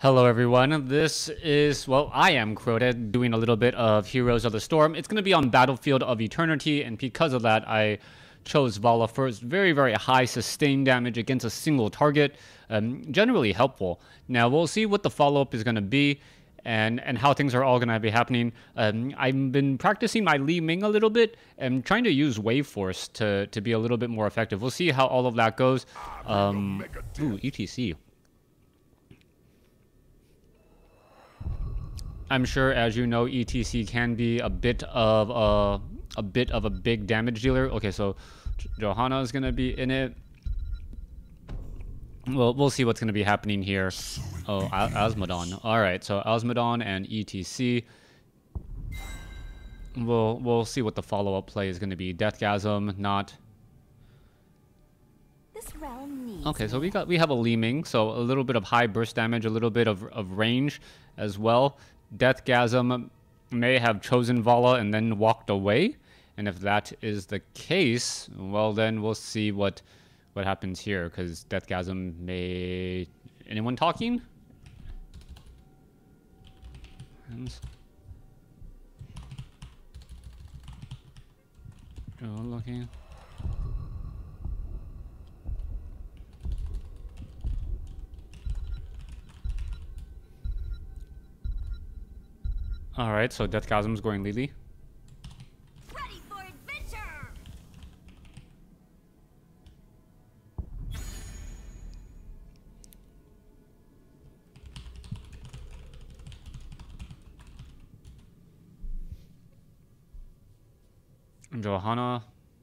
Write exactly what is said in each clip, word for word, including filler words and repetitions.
Hello everyone, this is, well, I am Crota doing a little bit of Heroes of the Storm. It's going to be on Battlefield of Eternity, and because of that, I chose Valla first. Very, very high sustained damage against a single target. Um, generally helpful. Now, we'll see what the follow-up is going to be and, and how things are all going to be happening. Um, I've been practicing my Li Ming a little bit and trying to use Wave Force to, to be a little bit more effective. We'll see how all of that goes. Um, ooh, E T C. I'm sure, as you know, E T C can be a bit of a a bit of a big damage dealer. Okay, so Johanna is gonna be in it. Well, we'll see what's gonna be happening here. Oh, Al Asmodon. All right, so Asmodon and E T C. We'll we'll see what the follow-up play is gonna be. Deathgasm, not. This realm needs Okay, so we got we have a Li Ming, so a little bit of high burst damage, a little bit of of range as well. Deathgasm may have chosen Valla and then walked away, and if that is the case, well then we'll see what what happens here, because Deathgasm may... Anyone talking? Hands. Oh, looking. Alright, so Deathgasm's going Lily. ready for adventure. Johanna.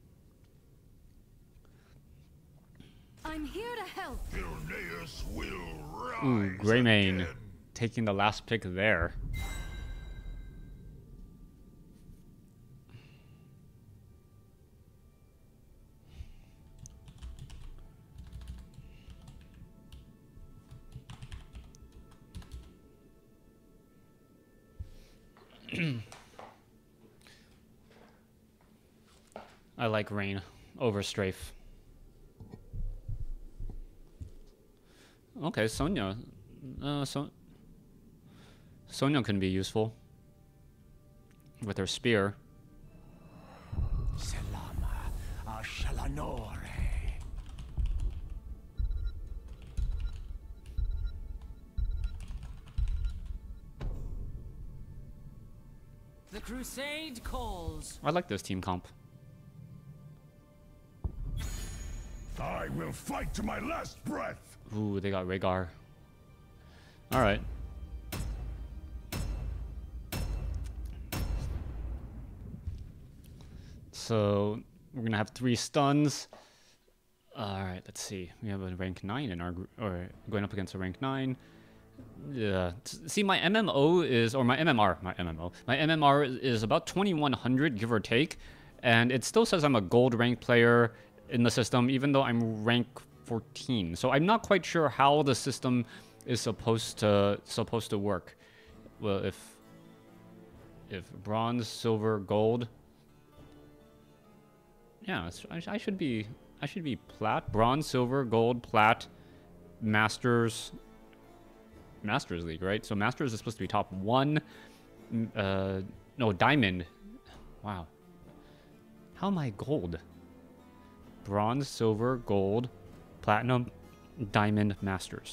I'm here to help. Irenaeus will rise Ooh, Greymane again. taking the last pick there. I like Rain over Strafe. Okay, Sonya. Uh, so Sonya can be useful with her spear. Selama Ashalanore. The crusade calls. I like this team comp. I will fight to my last breath. Ooh, they got Rhaegar. Alright. So, we're gonna have three stuns. Alright, let's see. We have a rank nine in our group, or going up against a rank nine. Yeah. See, my M M O is, or my M M R, my M M O, my M M R is about twenty-one hundred, give or take. And it still says I'm a gold rank player in the system, even though I'm rank fourteen. So I'm not quite sure how the system is supposed to supposed to work. Well, if if bronze, silver, gold, yeah, it's, I, I should be I should be plat, bronze, silver, gold, plat, masters, Masters League, right? So Masters is supposed to be top one. Uh, no, diamond. Wow. How am I gold? Bronze, silver, gold, platinum, diamond, masters.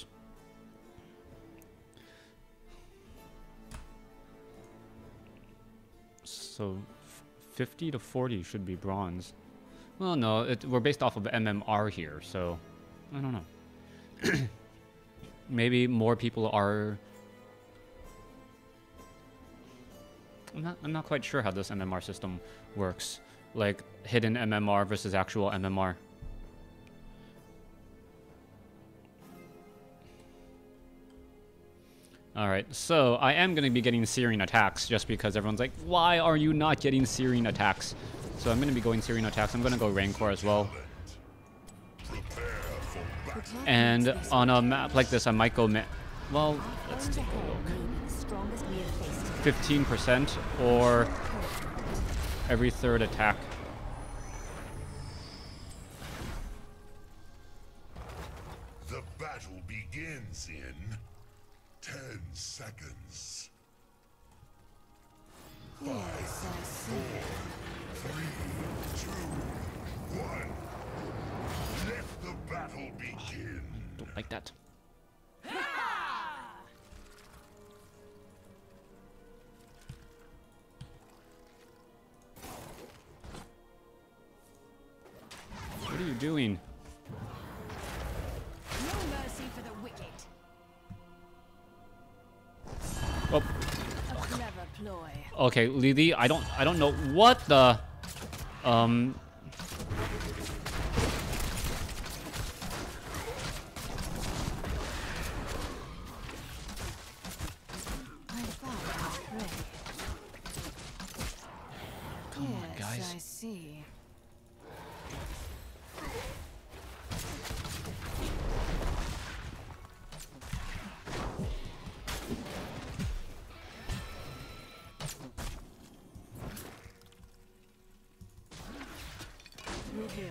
So fifty to forty should be bronze. Well, no, it, we're based off of M M R here, so I don't know. Maybe more people are... I'm not, I'm not quite sure how this M M R system works. Like, hidden M M R versus actual M M R. Alright, so I am going to be getting Searing attacks just because everyone's like, why are you not getting Searing attacks? So I'm going to be going Searing attacks. I'm going to go Rancor as well. And on a map like this, I might go... Ma well, let's take a look. fifteen percent or every third attack. The battle begins in Ten seconds. Yes, I see. Three, two, one. Let the battle begin. Don't like that. What are you doing? No mercy for the wicked. Oh, A clever ploy. okay, Lily. I don't. I don't know what the. Um. I found my prey. Come on, Yes, guys. I see. Through here.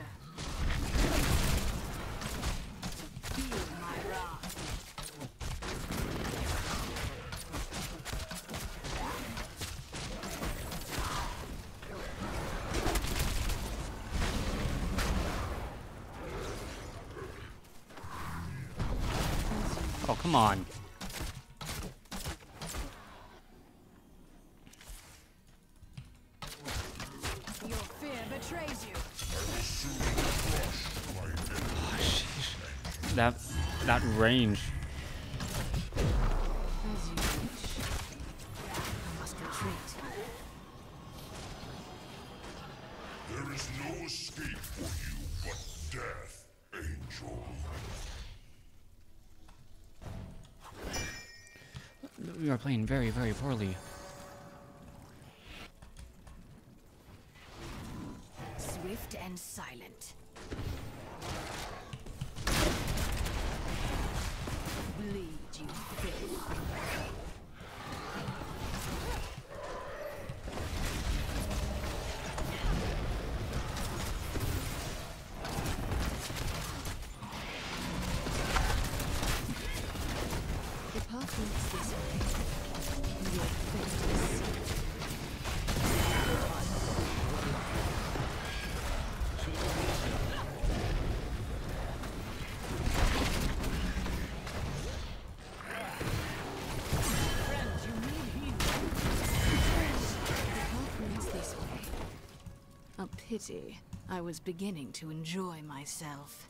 Feel my wrath. Oh, come on. Your fear betrays you. That that range. As you wish. I must retreat. There is no escape for you but death, Angel. We are playing very, very poorly. Swift and silent. Bleed, you filth. The path leads this way. Your fate is sealed. A pity. I was beginning to enjoy myself.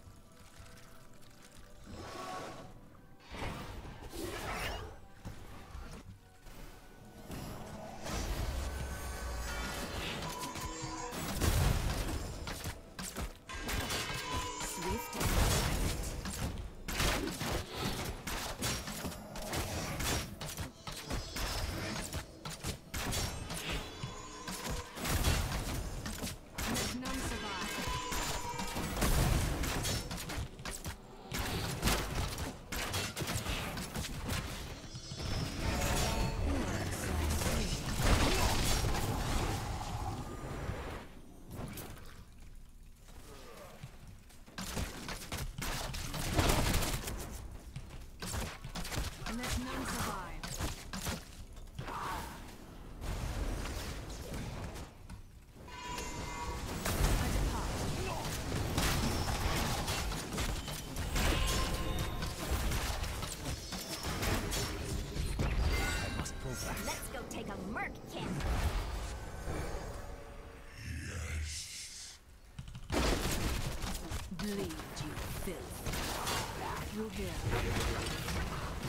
Swift and silent. Let none survive. Yes, I see. Let none survive. I depart. Let's go take a merc camp. Bleed, you filth. Through here.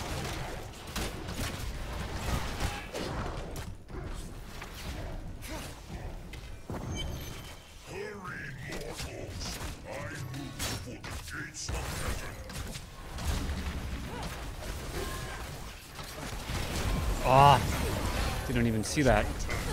Hurry, mortals! I move for the gates of heaven. Ah, didn't even see that.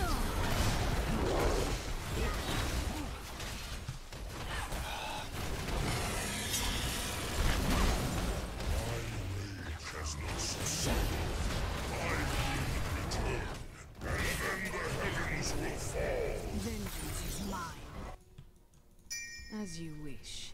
Has not subsided. I will return, and then the heavens will fall. Vengeance is mine. As you wish.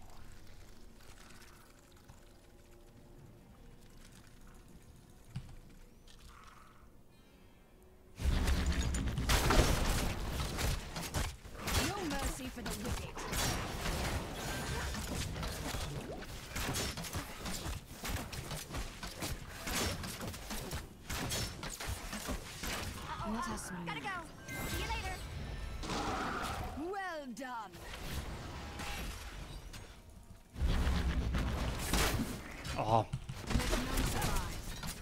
go. See you later. Well done. Oh, Let none survive.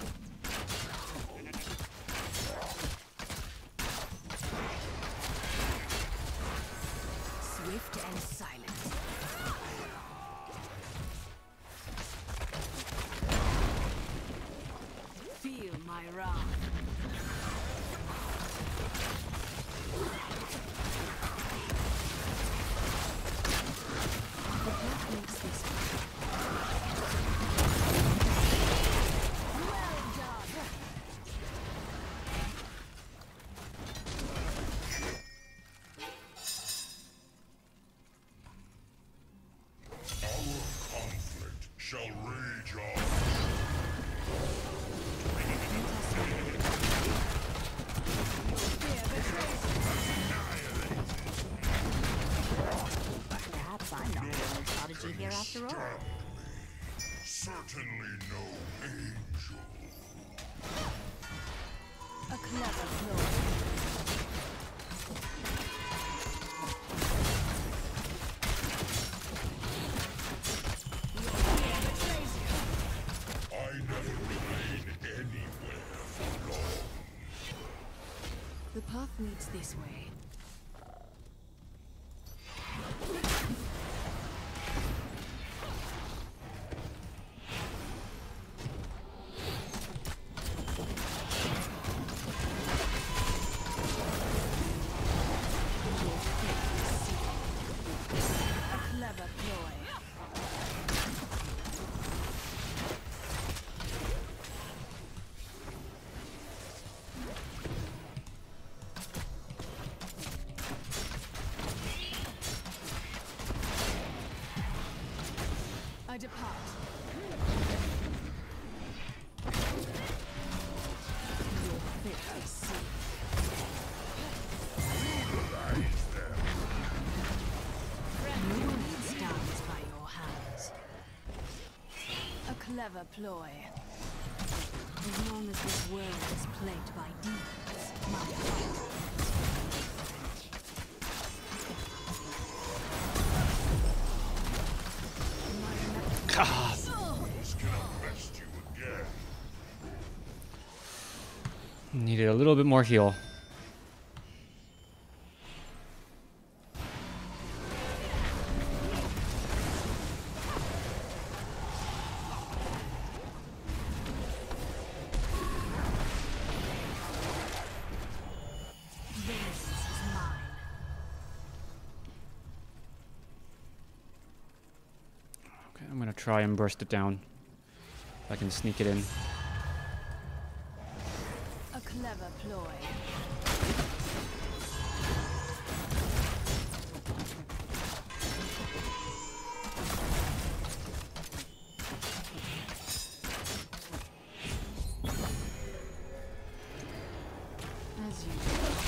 Swift and silent. Feel my wrath. The path leads this way. Well done. Our conflict shall rage on. Fear betrays you. Perhaps I'm not the only prodigy here after all. Stand me. Certainly no angel. A clever ploy. Your fear betrays you. I never remain anywhere for long. The path leads this way. A clever ploy. I depart. Your fate is sealed. No one stands by your hands. A clever ploy. As long as this world is plagued by demons, my heart. God. This cannot best you again. Needed a little bit more heal. Vengeance is mine. Okay, I'm gonna try and burst it down. If I can sneak it in. A clever ploy. As you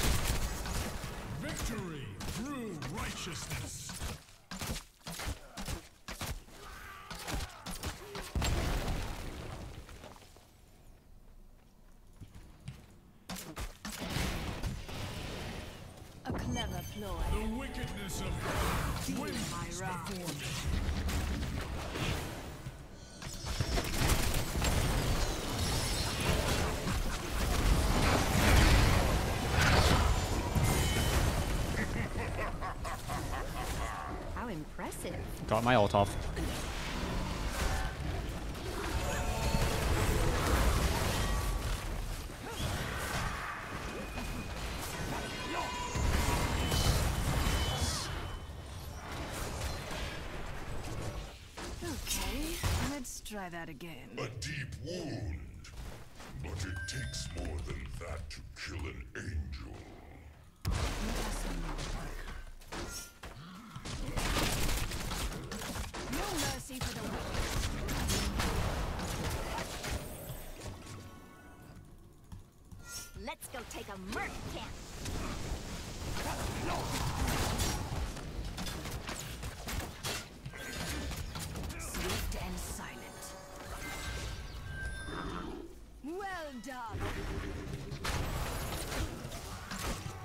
Victory through righteousness. a clever ploy. The wickedness of God Feel wins my wrath. performance. How impressive. Got my ult off. Okay, let's try that again. A deep wound. But it takes more than that to kill an angel. No mercy for the wicked. Let's go take a merc camp. Swift and silent. Well done.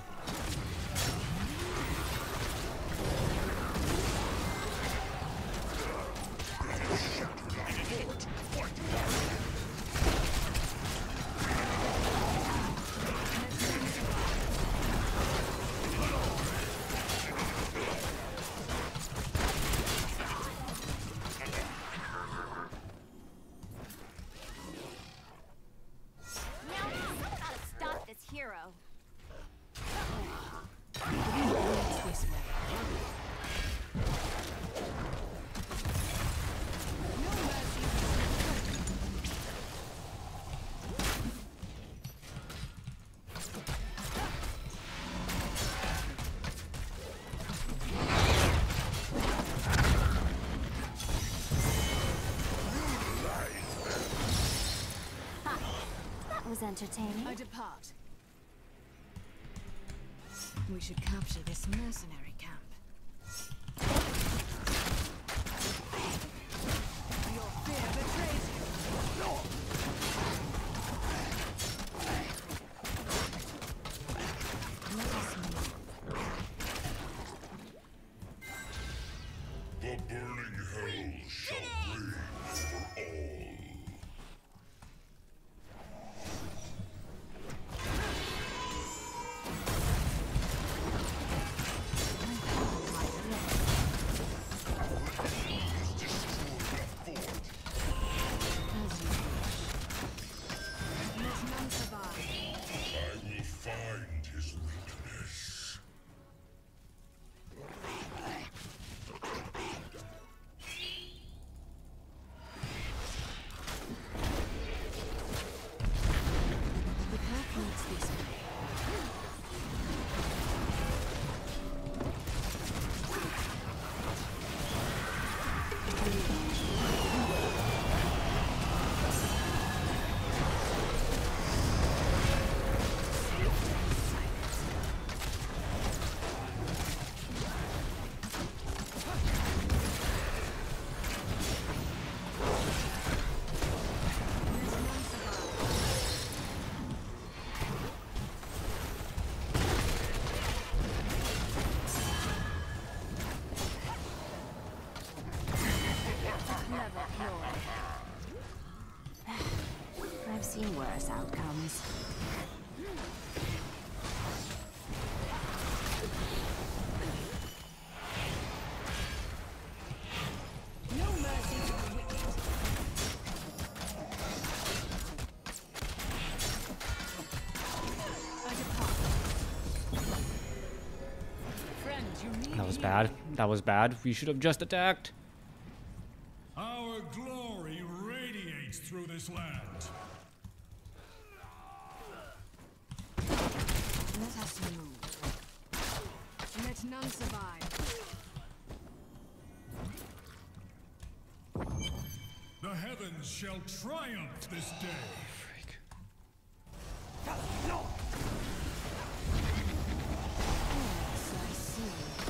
That was entertaining. I depart. We should capture this mercenary camp. Your fear betrays you. Let us move. The burning hell shall reign over all. I've seen worse outcomes. No mercy to the wicked. I depart. Friends, you need That was healing. bad. That was bad. We should have just attacked. Our glory radiates through this land. Let us move. Let none survive. The heavens shall triumph this day. Freak. Yes, I see.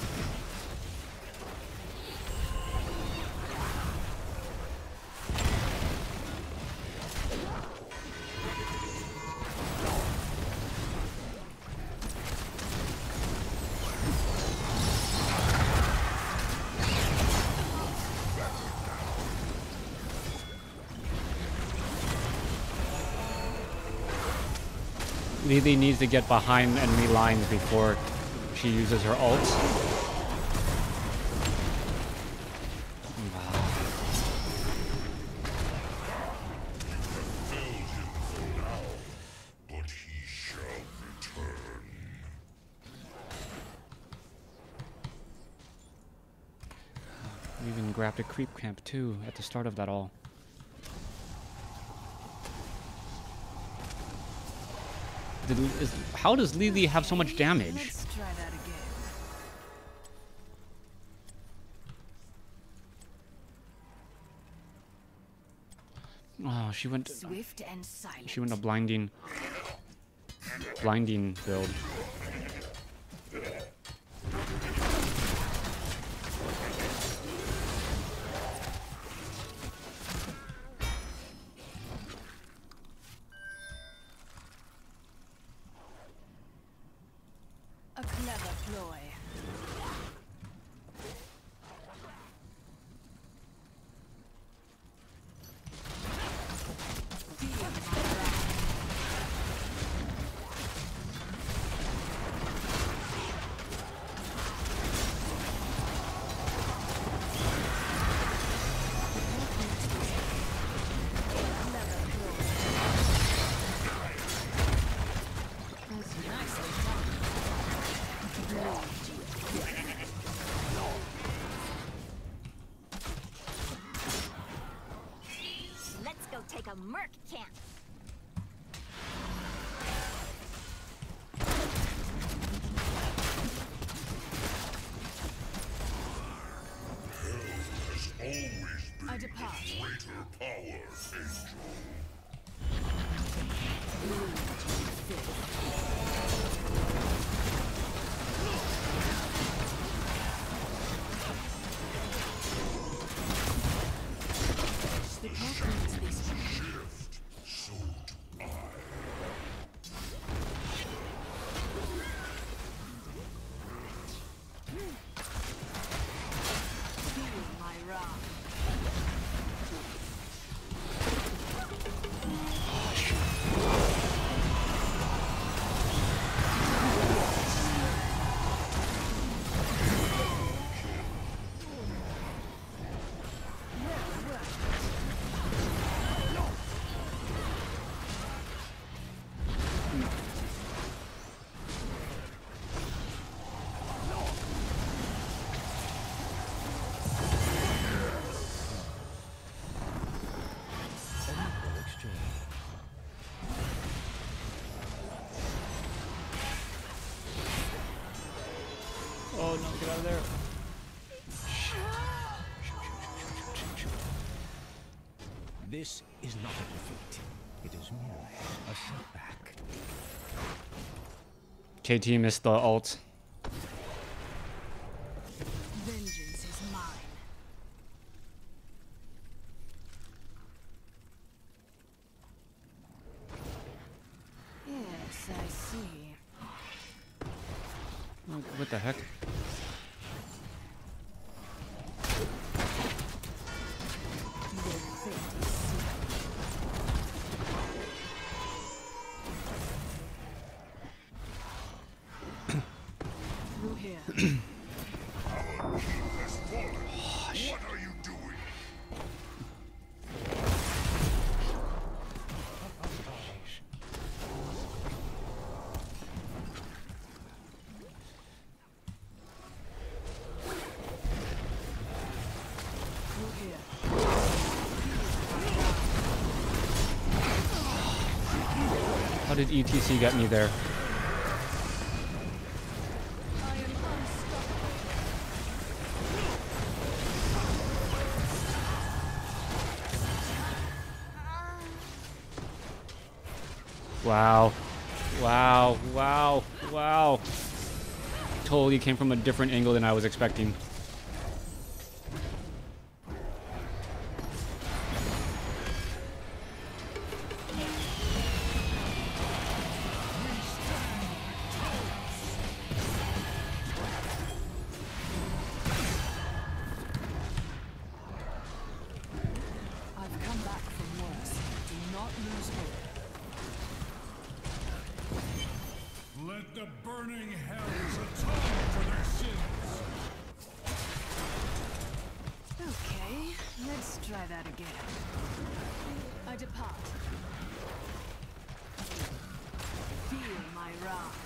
Lily needs to get behind enemy lines before she uses her ult. Wow. Failed him for now, but he shall return. We even grabbed a creep camp too at the start of that all. Did, is, how does Lily have so much damage? Let's try that again. Oh, she went. Swift and silent. She went a blinding, blinding build. A clever ploy. Feel my wrath. Let's go take a merc camp. Has always been I depart. the greater power, Angel. Oh no, get out of there. This is not a defeat. It is merely a setback. K T missed the ult. Vengeance is mine. Yes, I see. Oh, what the heck? Their fate is sealed. Through here. Our king has fallen. What are you doing? Through here. How did E T C get me there? I am unstoppable. Wow. Wow. Wow. Wow. Totally came from a different angle than I was expecting. I've come back from worse. Do not lose hope. Let the burning hells atone for their sins. Okay, let's try that again. I depart. Feel my wrath.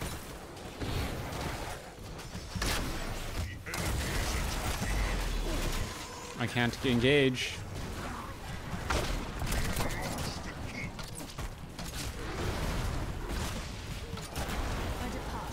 I can't engage. I depart.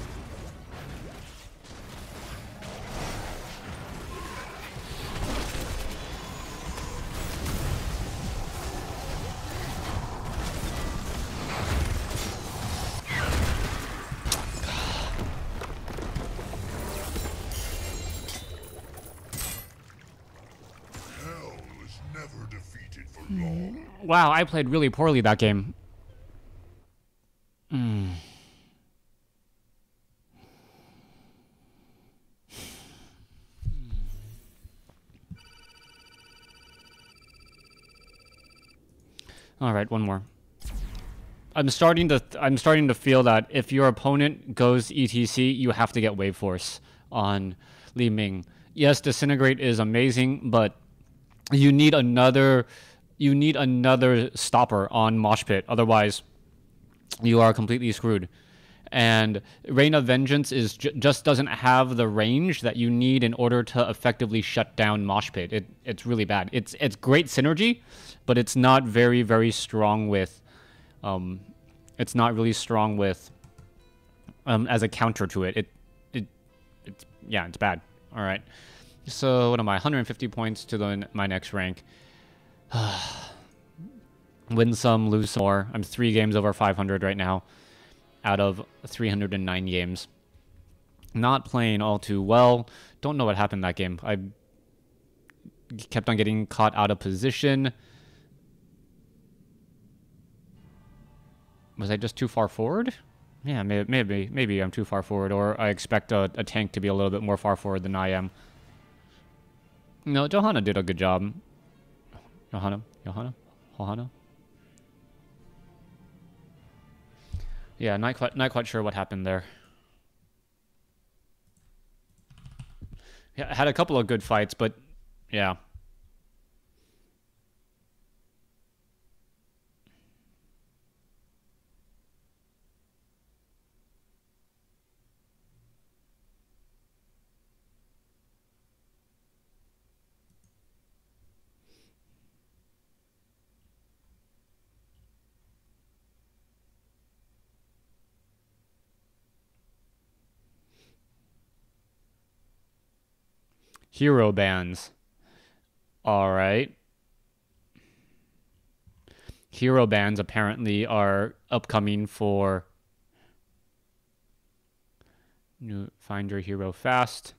Hell is never defeated for long. Wow, I played really poorly that game. Mm. All right, one more. I'm starting to I'm starting to feel that if your opponent goes E T C, you have to get Wave Force on Li Ming. Yes, Disintegrate is amazing, but you need another you need another stopper on Mosh Pit. Otherwise, you are completely screwed. And Reign of Vengeance is j just doesn't have the range that you need in order to effectively shut down Mosh Pit. It it's really bad. It's it's great synergy, but it's not very very strong with um it's not really strong with um as a counter to it. It it it's yeah, it's bad. All right. So, what am I? one hundred fifty points to the, my next rank. Win some, lose some more. I'm three games over five hundred right now out of three hundred nine games. Not playing all too well. Don't know what happened that game. I kept on getting caught out of position. Was I just too far forward? Yeah, maybe maybe, maybe I'm too far forward, or I expect a, a tank to be a little bit more far forward than I am. No, Johanna did a good job. Johanna? Johanna? Johanna? Yeah, not quite, not quite sure what happened there. Yeah, had a couple of good fights, but yeah. Hero bands. Alright. Hero bands apparently are upcoming for new find your hero fast.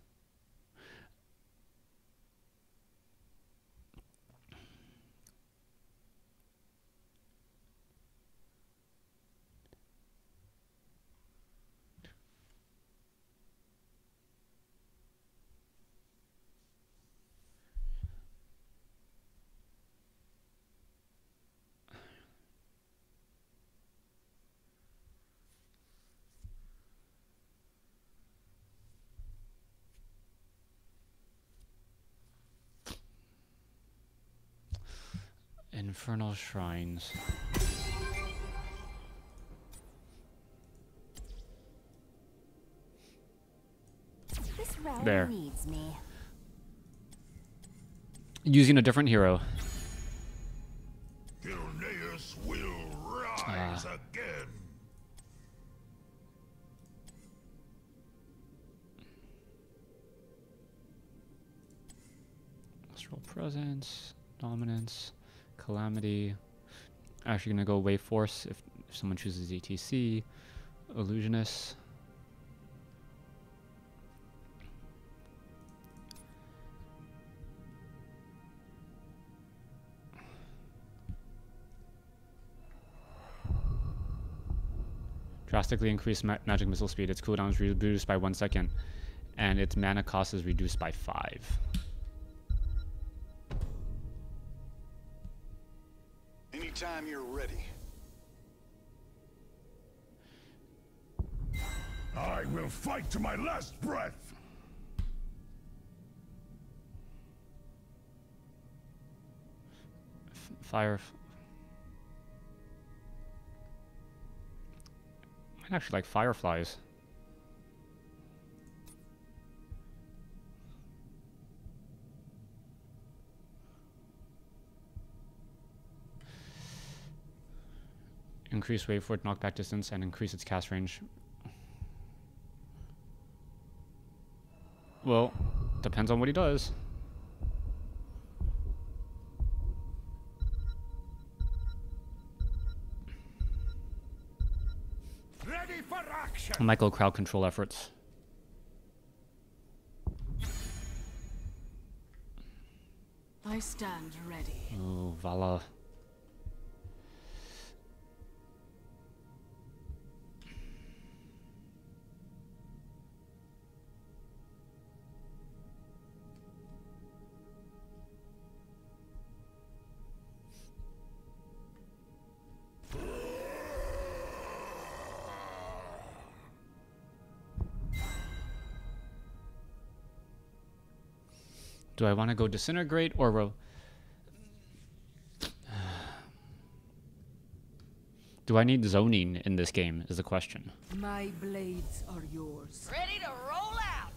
Infernal Shrines. This realm There. needs me. Using a different hero. Gilneas will rise Ah. again. Astral Presence, Dominance, Calamity. Actually gonna go Wave Force if, if someone chooses E T C. Illusionist. Drastically increased ma magic missile speed. Its cooldown is reduced by one second, and its mana cost is reduced by five. Anytime you're ready. I will fight to my last breath. F fire. I actually like fireflies. Increase wave force knockback distance and increase its cast range. Well, depends on what he does. Ready for action. I might go crowd control efforts. I stand ready. Oh, Valla. Do I want to go disintegrate or ro do I need zoning in this game is the question. My blades are yours. Ready to roll out.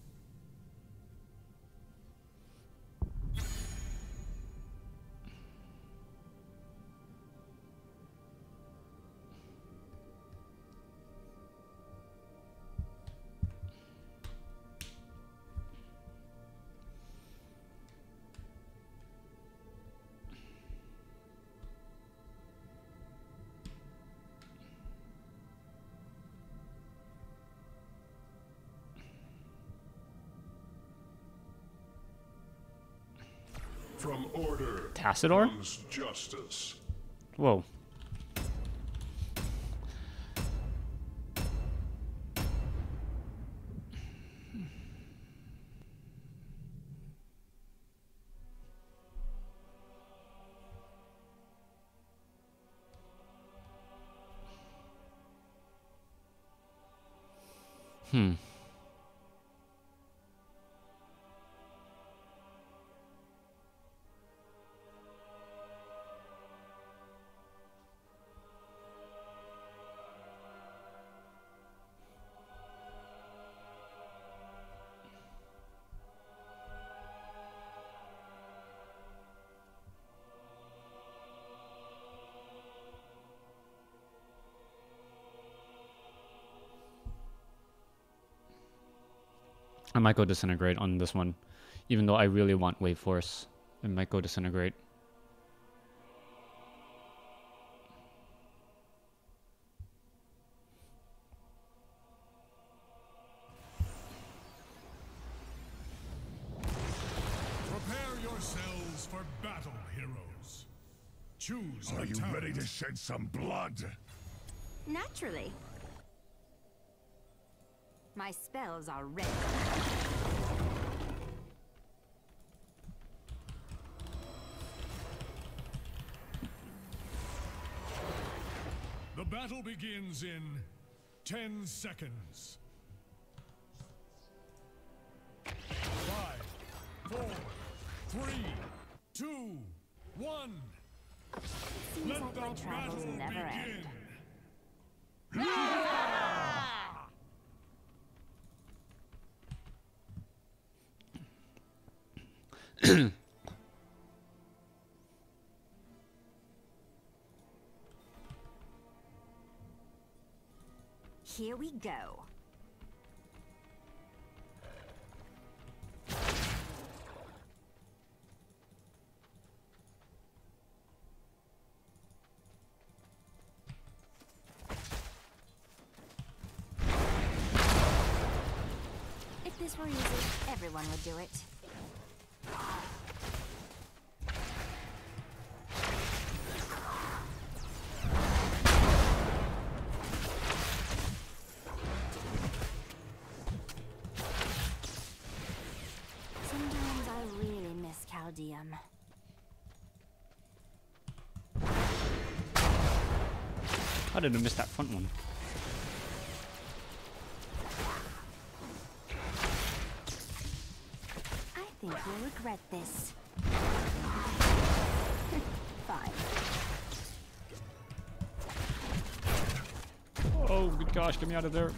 From order Tassador? comes justice. Whoa. Hmm. I might go disintegrate on this one. Even though I really want Wave Force. It might go Disintegrate. Prepare yourselves for battle, heroes. Choose Are a you talent. ready to shed some blood? Naturally. My spells are ready. The battle begins in ten seconds. Five, four, three, two, one. Seems Let like the my travels battle never begin. end. Here we go. If this were easy, everyone would do it. Sometimes I really miss Caldeum. How did I miss that front one? I think you'll regret this. Fine. Oh, good gosh, get me out of there.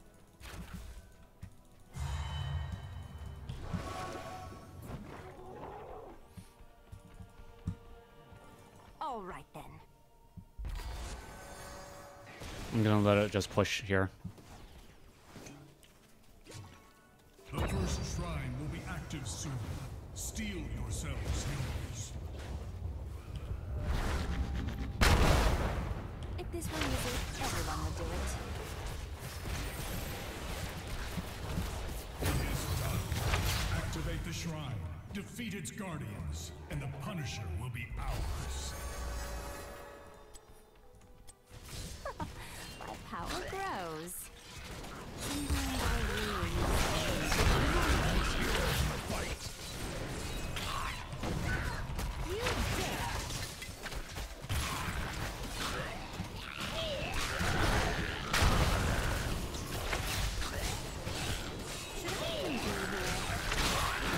All right then. I'm gonna let it just push here. The first shrine will be active soon. Steel yourselves, heroes. If this were easy, everyone would do it. It is done. Activate the shrine, defeat its guardians, and the Punisher will be ours. My power grows. Sometimes I really You dare! Should I be here?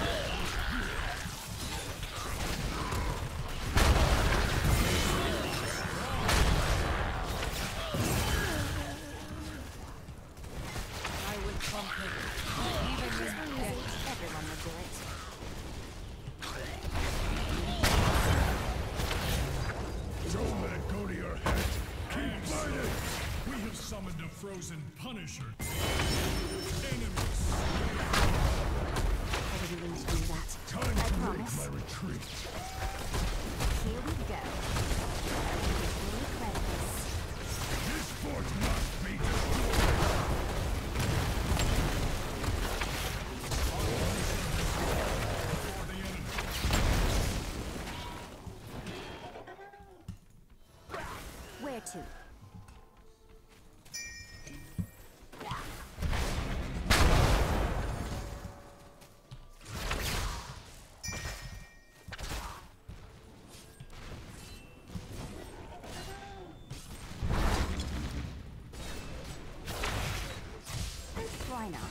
I will conquer even This with were easy, death. everyone would do it. Don't let it go to your head. Keep fighting. We have summoned a frozen Punisher. Enemies. I didn't mean to do that. Time I to make promise. my retreat. Here we go. You'll regret this. This fort must be destroyed. For the enemy. Where to? Why not?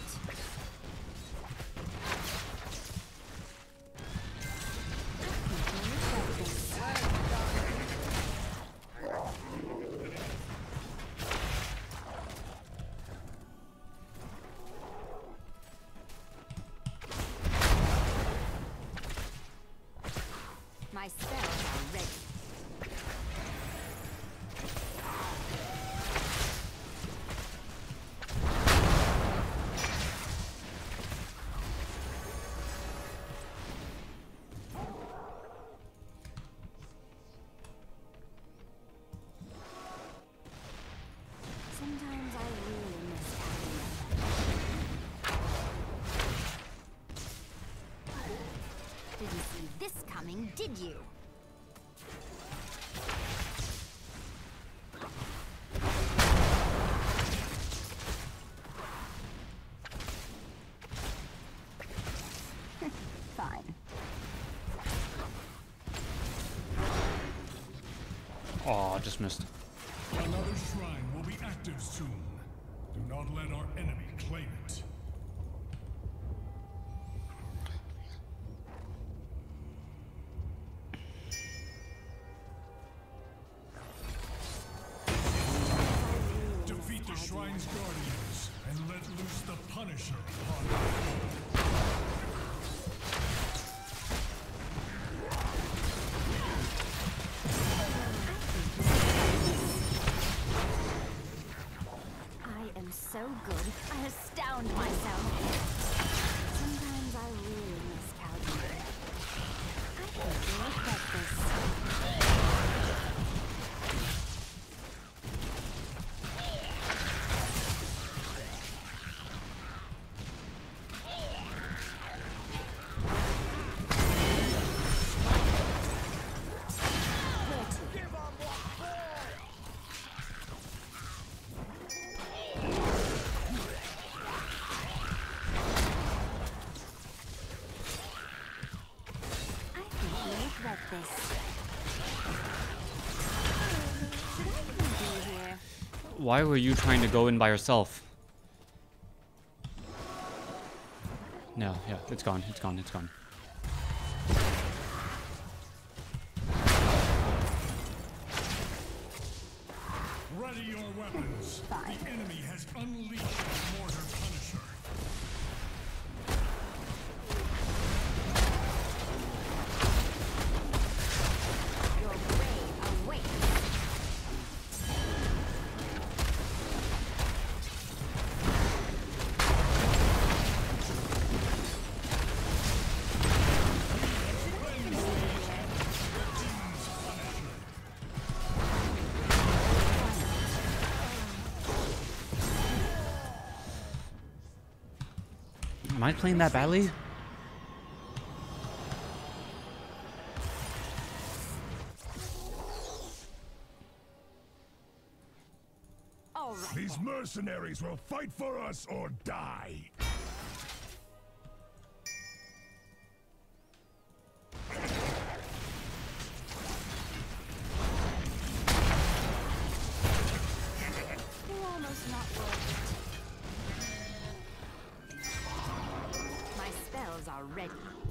I think you'll regret this. coming, did you? Fine. Oh, just missed. Another shrine will be active soon. Do not let our enemy claim it. Defeat the shrine's guardians and let loose the Punisher upon them. I am so good, I astound myself. Sometimes I really miss Calvin. I think you'll regret this. I think you'll regret this. Should I even be here? Why were you trying to go in by yourself? No, yeah, it's gone, it's gone, it's gone. Ready your weapons. Fine. The enemy has unleashed the Mortar Punisher. Your grave awaits. Am I playing that badly? All right. These mercenaries will fight for us or die. You're almost not worth it. My spells are ready.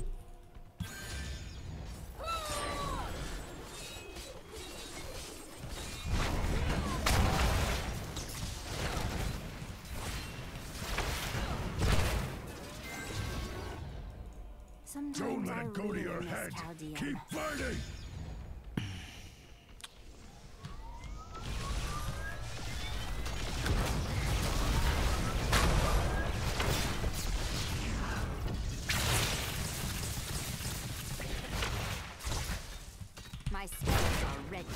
Sometimes Don't let I it go to really your miss head. Chaldean. Keep fighting. My spells are ready.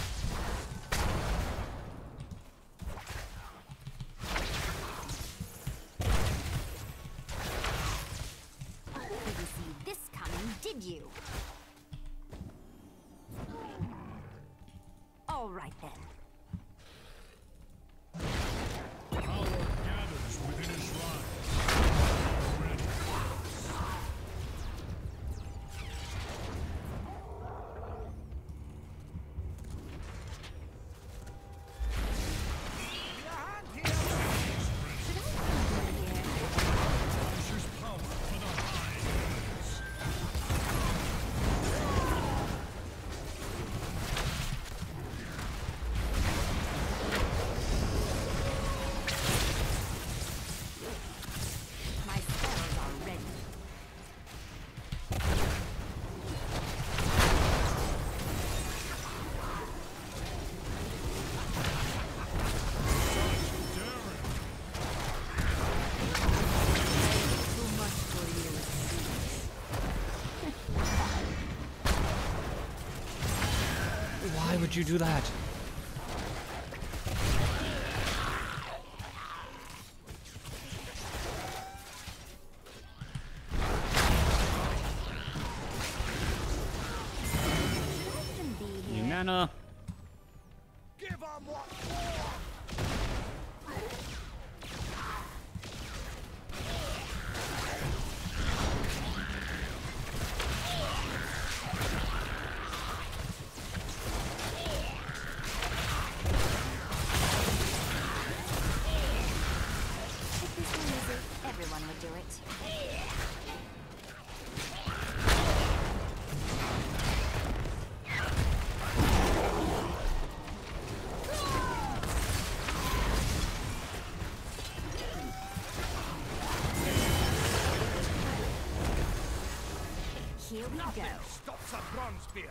Didn't see this coming, did you? All right then. Power gathers within a shrine. Ready. Punisher's power for the high ends. My spells are ready. Too much for you, it seems. Why would you do that? mana. Give 'em what for! If this were easy, everyone would do it. Here we go. Stops a bronze spear.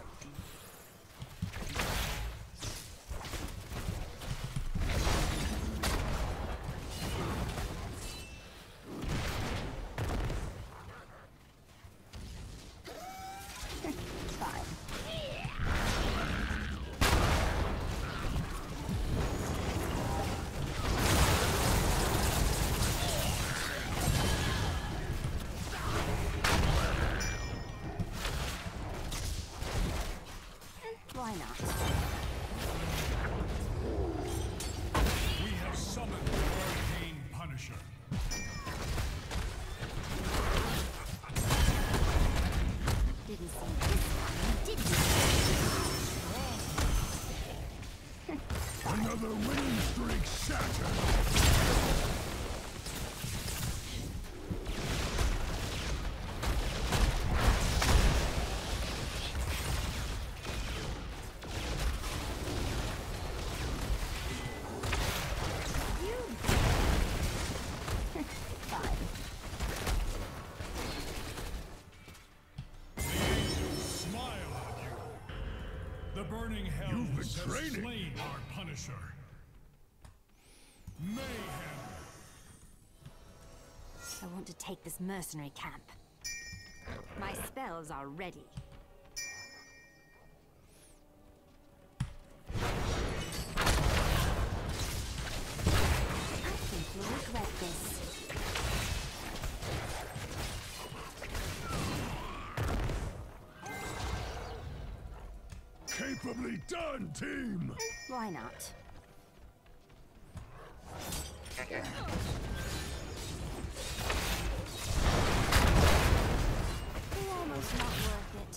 Fine. Why not? We have summoned the Arcane Punisher. Didn't see this coming, did you? Another winning streak shattered. Fine. Smile on you. The burning You've hells been have training. slain our Punisher. Mayhem. I want to take this mercenary camp. My spells are ready. I think you'll regret this. Capably done, team! Why not? They're almost not worth it.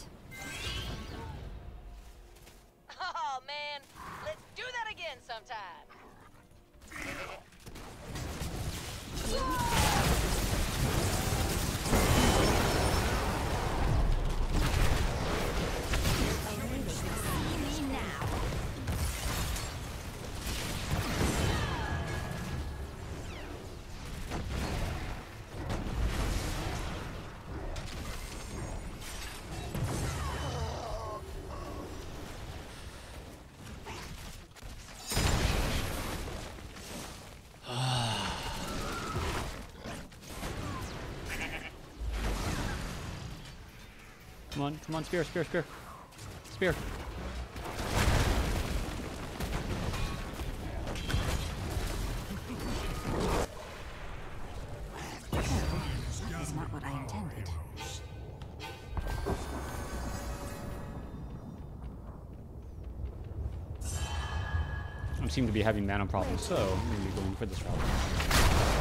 Oh man, let's do that again sometime. See me now. Come on, come on, spear, spear, spear. Spear. That's not what I intended. I seem to be having mana problems, so maybe going for this route.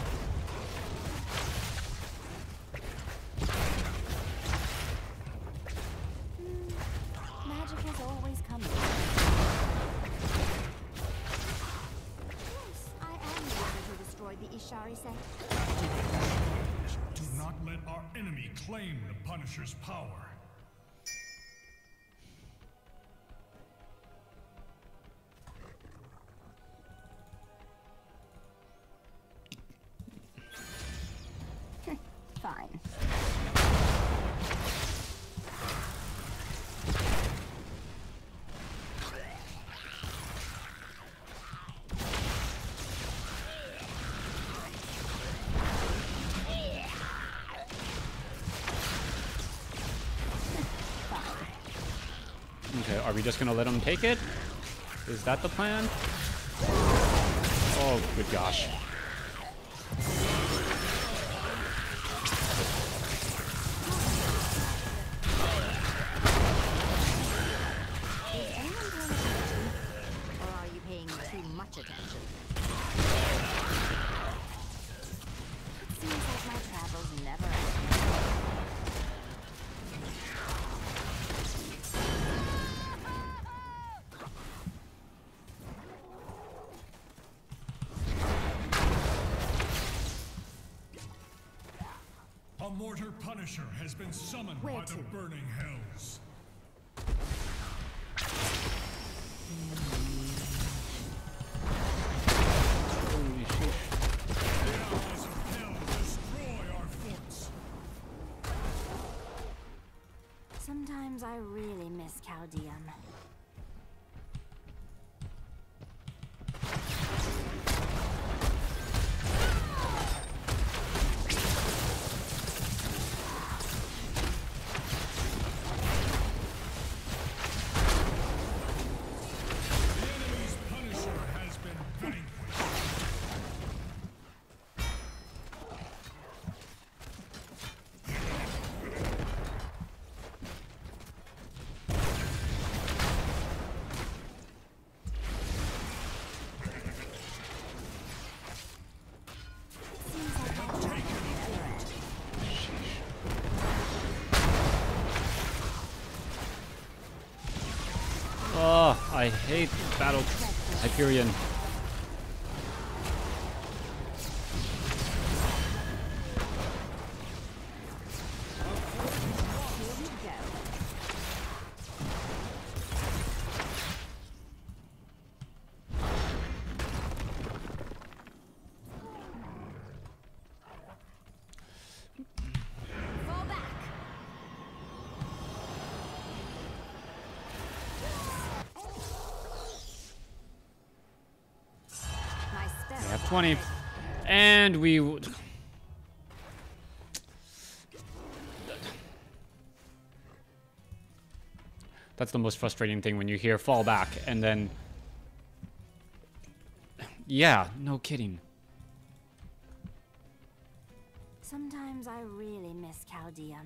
Magic has always come. Yes, I am the one who destroyed the Ishari set. Do not let our enemy claim the Punisher's power. Fine. Okay, are we just gonna let him take it? Is that the plan? Oh, good gosh. Is anyone much attention. It seems like my travels never end. A mortar punisher has been summoned Where by the to? burning hells. Holy shit. The allies of hell destroy our forts. Sometimes I really miss Caldeum. The enemy's punisher has been vanquished. Seems like my travels never end. Oh, I hate Battle Hyperion. Here we go. Fall back. My spell. We have twenty. And we... w- That's the most frustrating thing when you hear fall back and then... Yeah, no kidding. Sometimes I really miss Caldeum.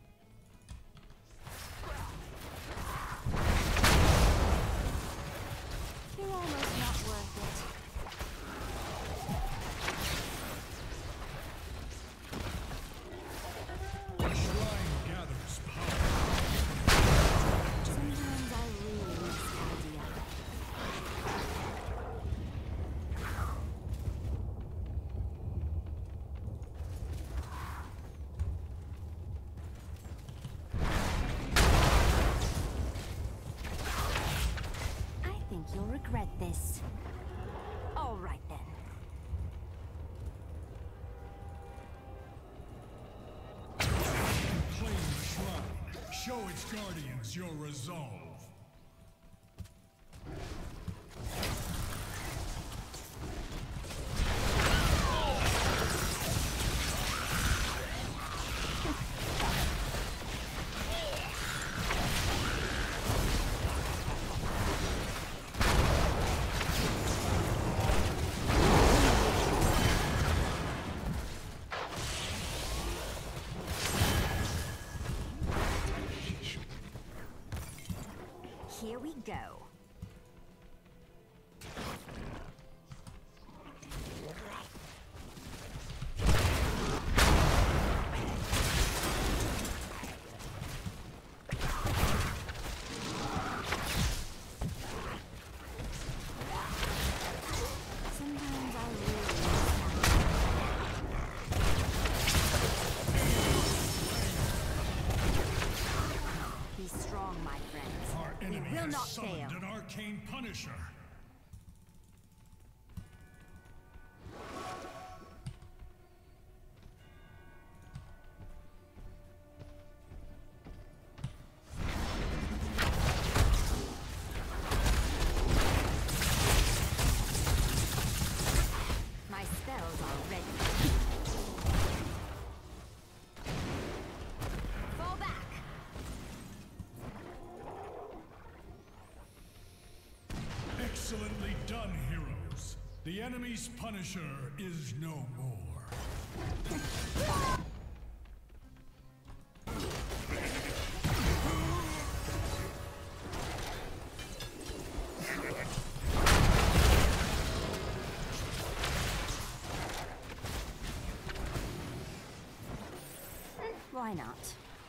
You're almost not worth it. The shrine gathers power. Sometimes I really miss Caldeum. I think you'll regret this. All right then. Claim the shrine. Show its guardians your resolve. Here we go. Sometimes I really miss Caldeum. Be strong, my friends. Our We enemy will has not summoned fail. an arcane punisher. My spells are ready. Fall back. Excellently done, heroes. The enemy's punisher is no more. Why not?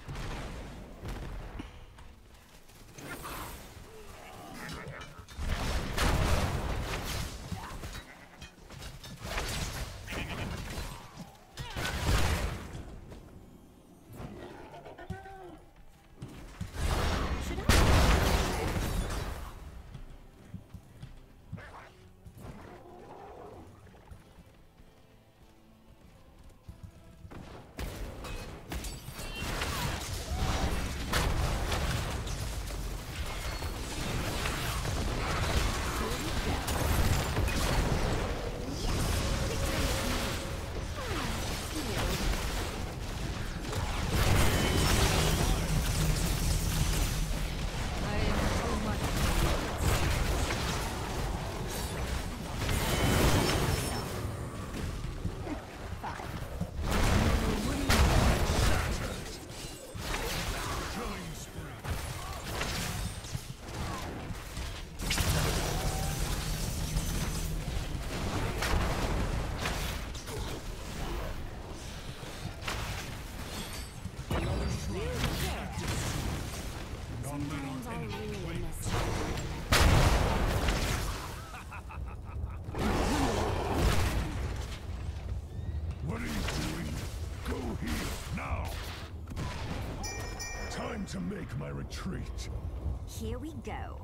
To make my retreat. Here we go.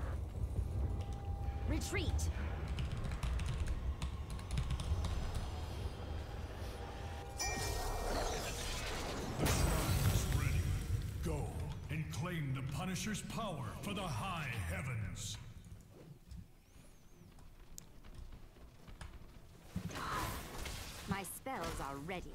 Retreat! The shrine is ready. Go and claim the Punisher's power for the high heavens. My spells are ready.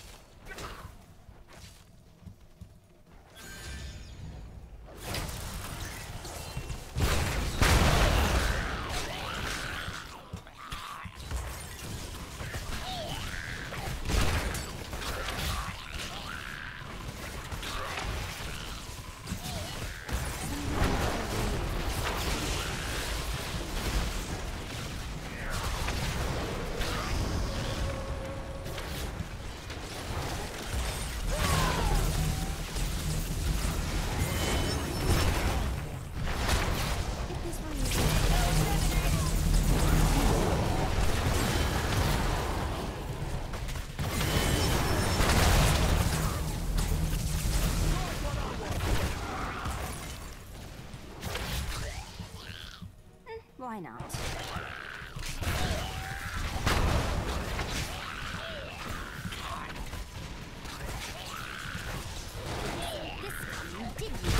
Why not? This coming, did you?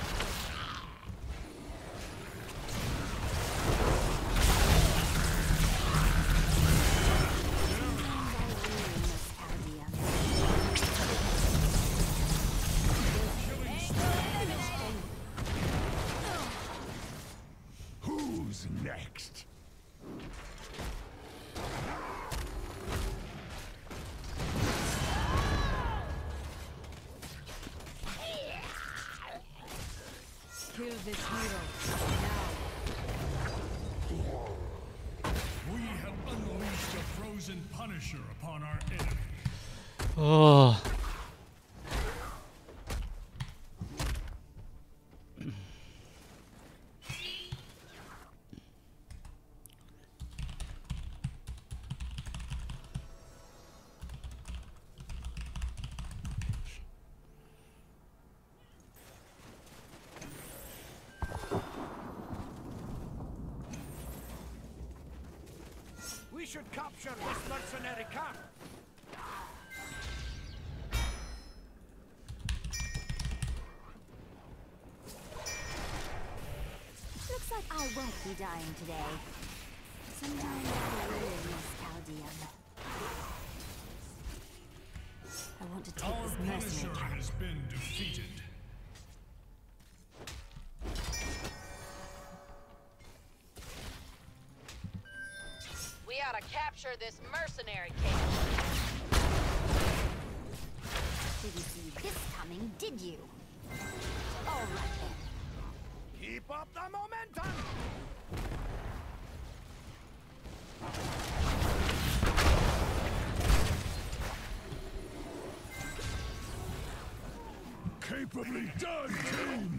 Who's next? Kill this hero now. We have unleashed a frozen Punisher upon our enemy. Oh. We should capture this mercenary camp. Looks like I won't be dying today. Sometimes I really miss Caldeum. I want to take Our this Punisher mercenary camp. has been defeated. We ought to capture this mercenary camp. Didn't see this coming, did you? All right then. Keep up the momentum! Capably done, team!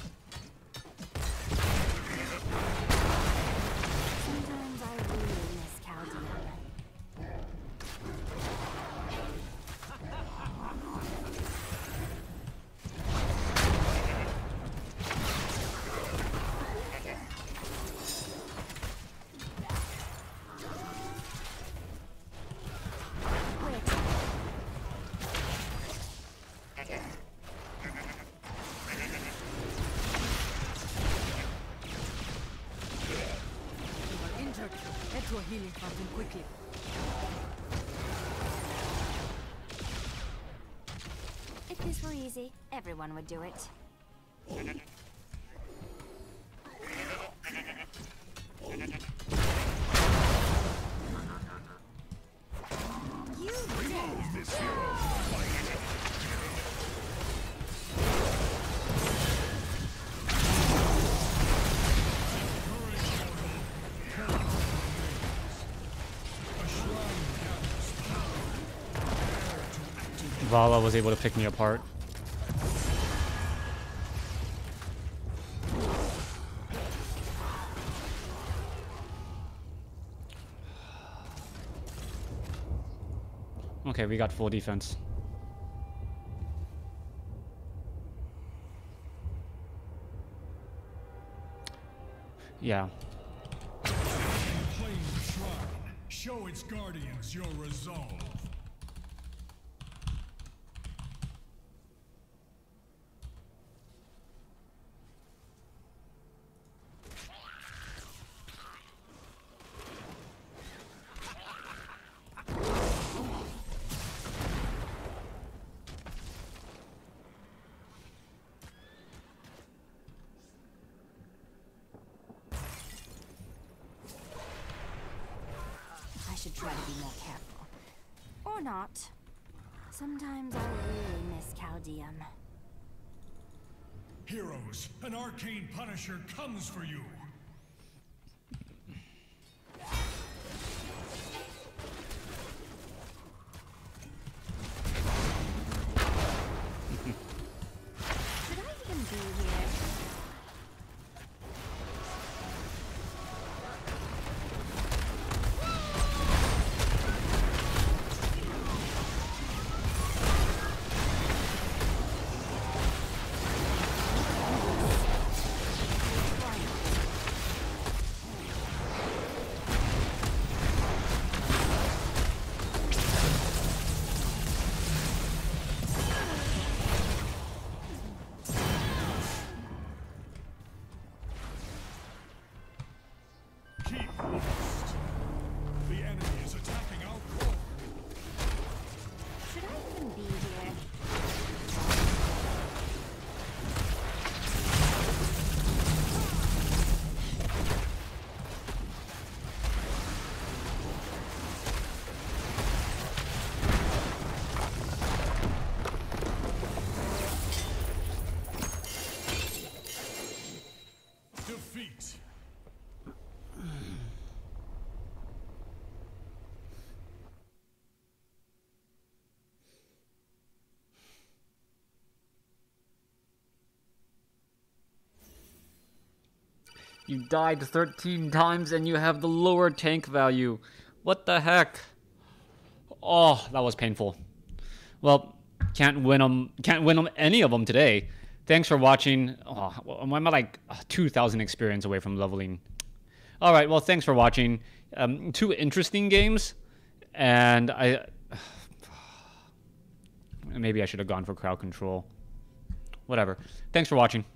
Sometimes I really miss Chaldean. Head to a healing fountain quickly. If this were easy, everyone would do it. You did! This hero! Valla was able to pick me apart. Okay, we got full defense. Yeah. Claim the shrine. Show its guardians your resolve. I should try to be more careful. Or not. Sometimes I really miss Chaldean. Heroes, an arcane punisher comes for you. Should I even be here? Keep lost. The enemy is attacking our core. Should I even be here? Defeat. You died thirteen times and you have the lower tank value. What the heck? Oh, that was painful. Well, can't win them. Can't win them any of them today. Thanks for watching. Oh, I'm at like two thousand experience away from leveling. All right. Well, thanks for watching. Um, two interesting games, and I maybe I should have gone for crowd control. Whatever. Thanks for watching.